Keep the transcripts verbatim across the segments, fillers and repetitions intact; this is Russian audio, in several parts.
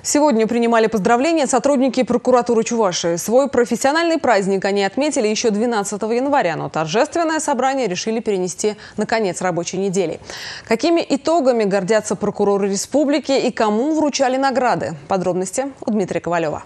Сегодня принимали поздравления сотрудники прокуратуры Чувашии. Свой профессиональный праздник они отметили еще двенадцатого января, но торжественное собрание решили перенести на конец рабочей недели. Какими итогами гордятся прокуроры республики и кому вручали награды? Подробности у Дмитрия Ковалева.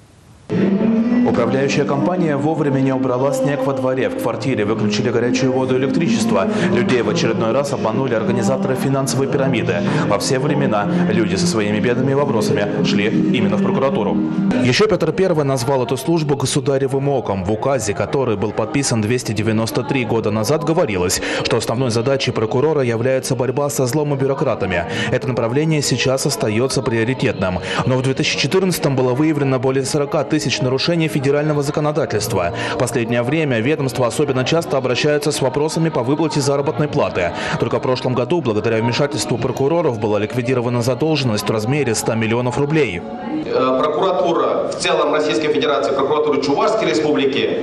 Управляющая компания вовремя не убрала снег во дворе. В квартире выключили горячую воду и электричество. Людей в очередной раз обманули организаторы финансовой пирамиды. Во все времена люди со своими бедами и вопросами шли именно в прокуратуру. Еще Петр Первый назвал эту службу государевым оком. В указе, который был подписан двести девяносто три года назад, говорилось, что основной задачей прокурора является борьба со злом и бюрократами. Это направление сейчас остается приоритетным. Но в две тысячи четырнадцатом было выявлено более сорока тысяч нарушений федерального законодательства. В последнее время ведомства особенно часто обращаются с вопросами по выплате заработной платы. Только в прошлом году, благодаря вмешательству прокуроров, была ликвидирована задолженность в размере ста миллионов рублей. Прокуратура в целом Российской Федерации, прокуратура Чувашской Республики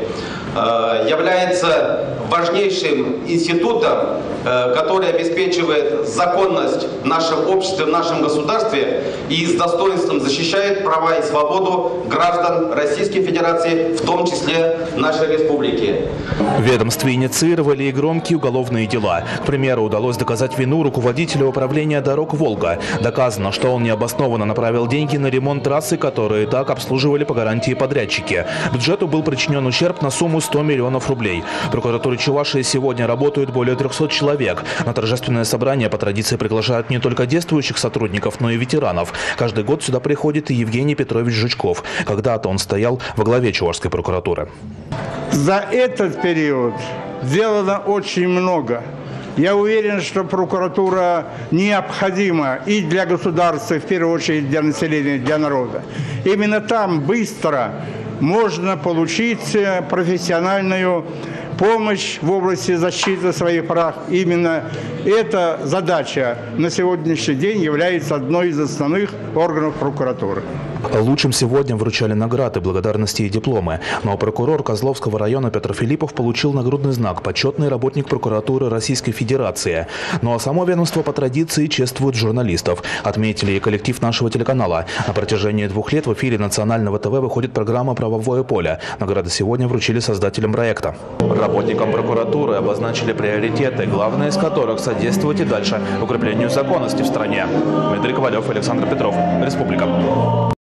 является важнейшим институтом, который обеспечивает законность в нашем обществе, в нашем государстве и с достоинством защищает права и свободу граждан Российской Федерации, в том числе нашей республики. В ведомстве инициировали и громкие уголовные дела. К примеру, удалось доказать вину руководителя управления дорог «Волга». Доказано, что он необоснованно направил деньги на ремонт трассы, которые так обслуживали по гарантии подрядчики. Бюджету был причинен ущерб на сумму сто миллионов рублей. В прокуратуре Чувашии сегодня работают более трёхсот человек. На торжественное собрание по традиции приглашают не только действующих сотрудников, но и ветеранов. Каждый год сюда приходит и Евгений Петрович Жучков. Когда-то он стоял во главе Чувашской прокуратуры. За этот период сделано очень много. Я уверен, что прокуратура необходима и для государства, в первую очередь для населения, для народа. Именно там быстро можно получить профессиональную помощь в области защиты своих прав. Именно эта задача на сегодняшний день является одной из основных органов прокуратуры. Лучшим сегодня вручали награды, благодарности и дипломы. Но прокурор Козловского района Петр Филиппов получил нагрудный знак «Почетный работник прокуратуры Российской Федерации». Ну а само ведомство по традиции чествует журналистов. Отметили и коллектив нашего телеканала. На протяжении двух лет в эфире национального ТВ выходит программа «Правовое поле». Награды сегодня вручили создателям проекта. Работникам прокуратуры обозначили приоритеты, главное из которых содействовать и дальше укреплению законности в стране. Дмитрий Ковалев, Александр Петров, Республика.